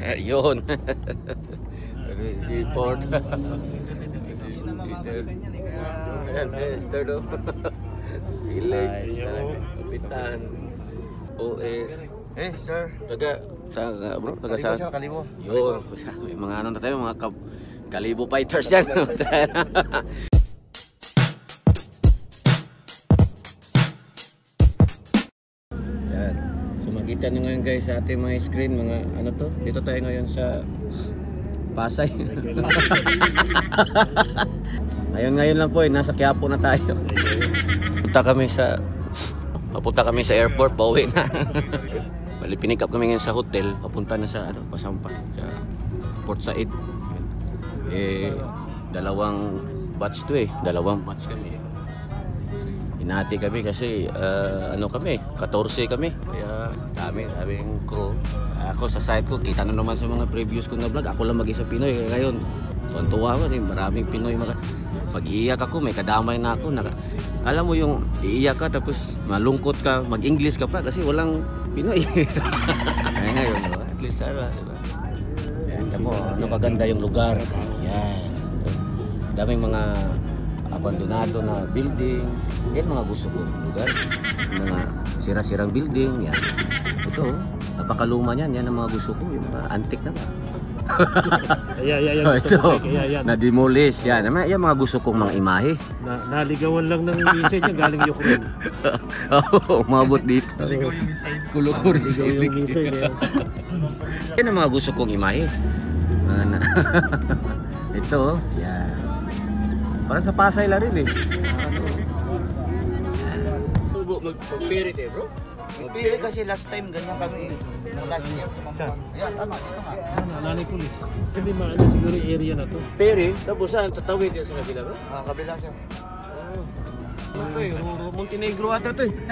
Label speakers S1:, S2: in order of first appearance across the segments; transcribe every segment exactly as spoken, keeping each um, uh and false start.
S1: Yun. Si Port. Si Peter. Ayan, Esther do. Si Lex. Kapitan. O S.
S2: Eh, sir.
S1: Taga, saan ka bro? Taga saan?
S2: Kalibo.
S1: Yun. May mga ano na tayo, mga kab Kalibo fighters yan. Yan. So makita nyo ngayon guys sa ating mga screen, mga ano to. Dito tayo ngayon sa Pasay. Ngayon ngayon lang po eh, nasa Quiapo na tayo. Punta kami sa Papunta kami sa airport, pauwi na. Bali pinik up kami ngayon sa hotel, papunta na sa ano, Pasampa, sa Port Said. Eh dalawang batch to eh, dalawang batch kami. Hinati kami kasi uh, ano kami, fourteen kami. Kaya dami, daming crew. Ako sa side ko, kita na naman sa mga previous ko na vlog, ako lang mag-isa Pinoy. Kaya ngayon, tuwan-tuwa ko, eh, maraming Pinoy. Maka... Pag-iiyak ako, may kadamay na ako. Naka... Alam mo yung iiyak ka, tapos malungkot ka, mag-English ka pa kasi walang Pinoy. Kaya ngayon, no? At least, ano, diba? Yan, tamo, ano kaganda yung lugar. Yan. Daming mga abandonado na building. Yan mga gusto ko lugar. Mga sira-sirang building. Yan. Ito, napakaluma niyan. Yan ang mga gusto ko. Yung mga antique naman.
S3: Kaya yan,
S1: oh, ito,
S3: kaya yan.
S1: Na-demolish. Yan. Yan mga gusto kong mga imahe.
S3: Na, naligawan lang ng message niya galing Ukraine.
S1: Oo, umabot dito.
S2: Naligaw yung message.
S1: Kulukuri
S3: Naligaw yung message.
S1: Yan ang mga gusto kong imahe. Ito, yan. Parang sa Pasay lang rin eh. Mag-ferry eh bro?
S2: Pili kasi last time ganyan kami. Last year.
S3: Saan?
S2: Ayan, tama. Dito nga.
S3: Ano, nanay pulis. Hindi maano siguro yung area na to.
S1: Ferry? Tapos saan? Tatawid yan sa kabila bro?
S2: Ah, kabila siya.
S1: Oh. Ito eh, Montenegro ata ito eh.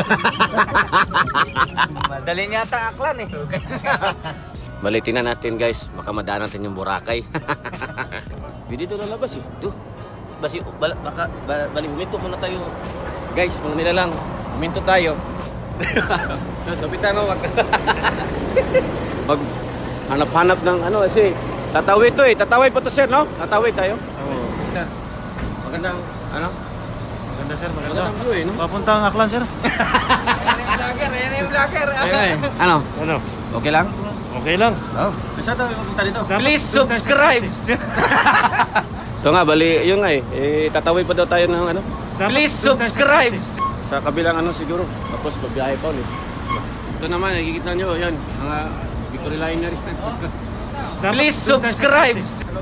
S2: Madali niya ata aklan eh.
S1: Balitin na natin guys, baka madaan natin yung Boracay. Dito lalabas eh. Ito. Basi, bala, baka, bali, huminto muna tayo. Guys, mga nilalang, huminto tayo. Tapos kapitan mo, wag mag hanap-hanap ng ano kasi tatawid to eh. Tatawid pa to sir, no? Tatawid tayo.
S3: Oo.
S1: Magandang, ano?
S3: Maganda sir, maganda.
S1: Magandang view eh, no?
S3: Papuntang Aklan sir.
S2: Vlogger, yan yung vlogger.
S1: Ano?
S3: Ano?
S1: Okay lang?
S3: Okay lang.
S1: Oo. Saan tayo pupunta dito?
S3: Please subscribe.
S1: Ito nga, bali, yun nga eh. eh tatawid pa daw tayo ng ano?
S3: Please subscribe.
S1: Sa kabilang ano siguro. Tapos babiyahe pa ulit. Ito naman, nakikita nyo, yan. Mga Victory Liner yan.
S3: Please subscribe.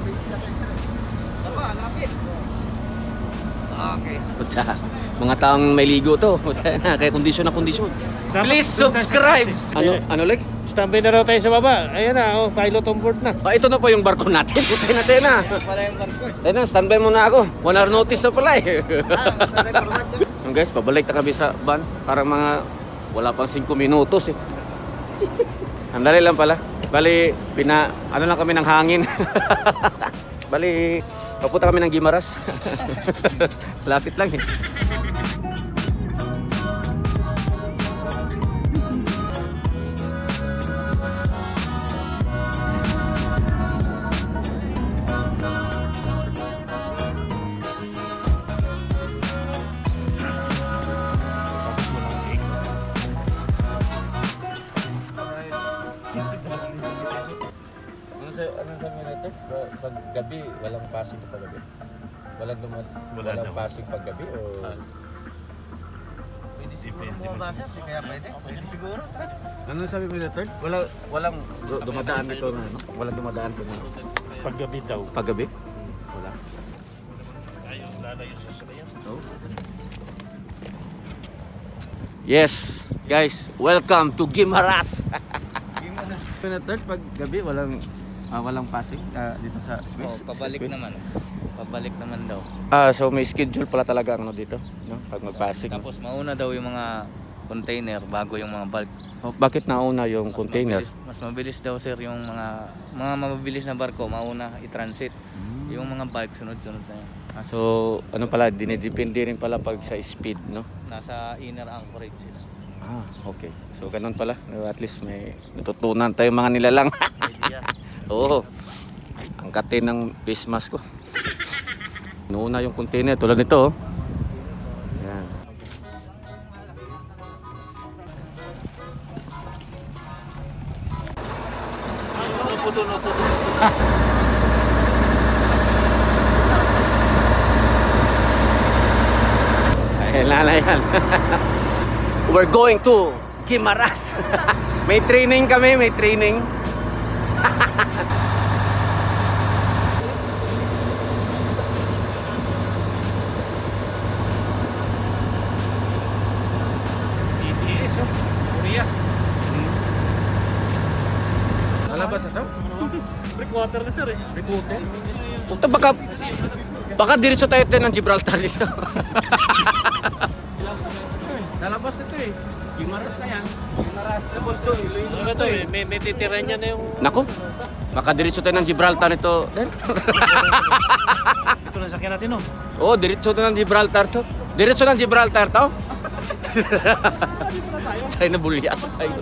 S2: Okay.
S1: Puta, mga taong may ligo to. Puta na, kaya kondisyon na kondisyon.
S3: Please subscribe.
S1: Ano, ano like?
S3: Standby na raw tayo sa baba. Ayan na, oh, pilot on board na.
S1: Ah, ito na po yung barko natin. Puta na, tayo na.
S2: Wala yung barko eh.
S1: Tayo na, standby muna ako. One hour notice na pala eh. Guys, pabalik na kami sa van. Parang mga wala pang cinco minutos eh. Ang dali lang pala. Bali, pina, ano lang kami ng hangin. Bali, papunta kami ng Gimaras. Lapit lang eh. Ano sabi nito? Pag gabi, walang passing pag gabi? Walang dumad,
S3: Wala
S1: walang
S3: daw.
S1: passing pag gabi o
S2: Pwede siguro bumaba sir. Kaya pwede. Pwede siguro.
S1: ano sabi mo nito? Wala walang du- dumadaan dito na ano? Walang dumadaan po na
S3: Paggabi daw.
S1: pag gabi? Wala.
S3: Ayaw lalayo sa sasakyan.
S1: Oh. Yes, guys, welcome to Gimaras. Gimaras. Pag gabi walang ah, walang passing ah, dito sa Swiss.
S2: Oh, pabalik
S1: sa Swiss.
S2: naman. Pabalik naman daw.
S1: Ah, so may schedule pala talaga ano dito, no? Pag mag-passing.
S2: Tapos mauna daw yung mga container bago yung mga bulk.
S1: Oh, bakit nauna yung
S2: Mas
S1: container?
S2: Mabilis, mas mabilis daw sir yung mga mga mabilis na barko mauna i-transit.
S1: Hmm.
S2: Yung mga bulk sunod-sunod na yun.
S1: Ah, so ano pala, dinidepende rin pala pag sa speed, no?
S2: Nasa inner anchorage sila.
S1: Ah, okay. So ganun pala. At least may natutunan tayo mga nilalang.
S2: Idea.
S1: Oo. Ang katin ng face mask ko. Nuuna yung container tulad nito. Oh. Yan. Ayan na yan. We're going to Kimaras. May training kami, may training. Lalabas na to?
S3: Breakwater na sir eh.
S1: Breakwater? Puta baka baka diretso tayo tayo ng Gibraltar dito. Lalabas na to eh. Gimaras na yan. Gimaras. Tapos to,
S3: Ano to eh, may, may titira niya na yung...
S1: nako, baka diretso tayo ng Gibraltar nito.
S3: Ito na sakyan natin no?
S1: Oo, oh, diretso na ng Gibraltar to. Diretso ng Gibraltar to. Sa'yo na bulyas tayo.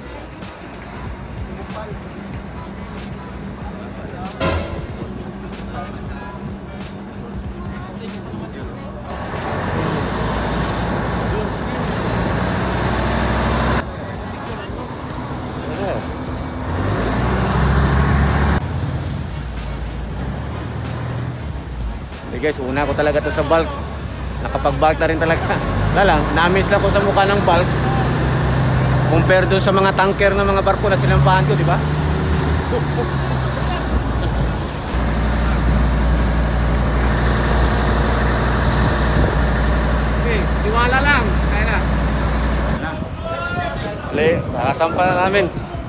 S1: Guys, una ko talaga to sa bulk. Nakapag-bulk na rin talaga. Wala lang, na-miss lang ko sa mukha ng bulk. Compare doon sa mga tanker ng mga barko na sinampahan ko, di ba? Okay, tiwala lang. Kaya na. Dali, nakasampa na namin.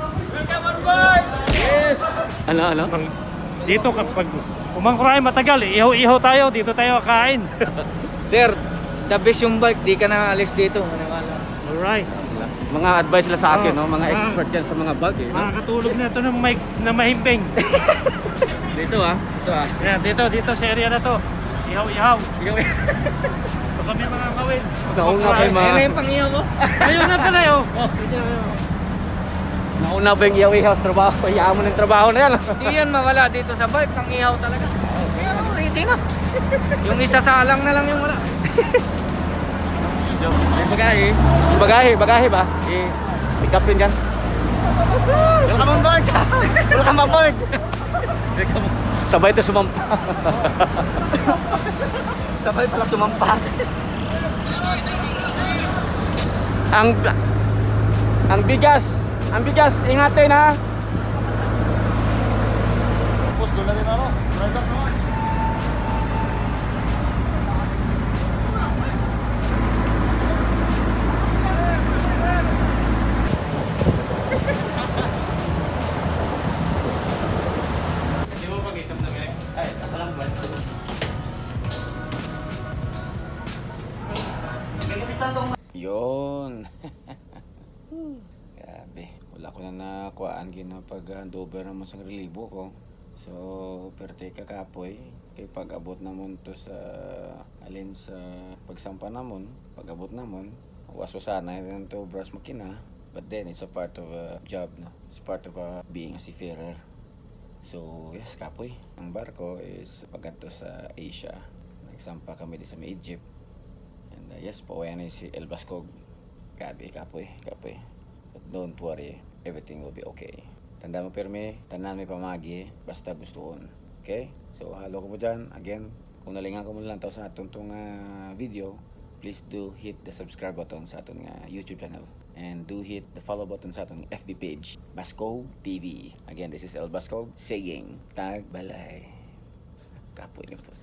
S1: Yes! Ano, ano?
S3: Dito kapag umangkuray matagal, ihaw-ihaw tayo, dito tayo kakain.
S2: Sir, the best yung bike, di ka na alis dito. Maniwala.
S3: Alright.
S1: Mga advice sila sa akin,
S3: Oh.
S1: no? Mga
S3: Ah.
S1: expert yan sa mga bulk, eh. No?
S3: Makakatulog na ito ng mic na mahimbing.
S2: Dito ah, dito ah.
S3: Yan, dito, dito sa area na to. Ihaw-ihaw. Ito kami mga kawin.
S1: Nauna pa yung mga...
S2: Ayun na yung pangiyaw ko.
S3: Ayun na pala yun.
S1: Nauna pa yung iyaw-ihaw sa trabaho. Iyaan mo ng trabaho na yan.
S2: Hindi yan mawala dito sa bike, nang ihaw talaga. Kaya ready na. Yung isa sa alang na lang yung wala.
S1: May bagahe. Yung bagahe, bagahe ba? Eh, pick up yun dyan.
S2: Welcome on board! Welcome on board!
S1: Sabay ito sumampa.
S2: Sabay pala sumampa.
S1: ang ang bigas, ang bigas, ingatin ha.
S3: Tapos doon na rin ano, driver naman.
S1: Yun. Grabe. Wala ko na nakuhaan ginapag handover naman sa relibo ko. So, perte kakapoy. Kay pag-abot namon to sa alin sa pagsampa namon, pag-abot namon, waswasana yun to brass makina. But then, it's a part of a job, no? It's part of a being a seafarer. So, yes, kapoy. Ang barko is pagkanto sa Asia. Nagsampa kami di sa may Egypt. And uh, yes, pauwi na si baZkug. Grabe, kapoy, kapoy. But don't worry, everything will be okay. Tanda mo pirme, tandaan may pamagi, basta gustoon. Okay? So, halo ko mo dyan. Again, kung nalingan ko mo lang to sa atong tong uh, video, please do hit the subscribe button sa atong uh, YouTube channel. And do hit the follow button sa atong F B page, baZkug T V. Again, this is baZkug saying, tag balay. Kapoy nito.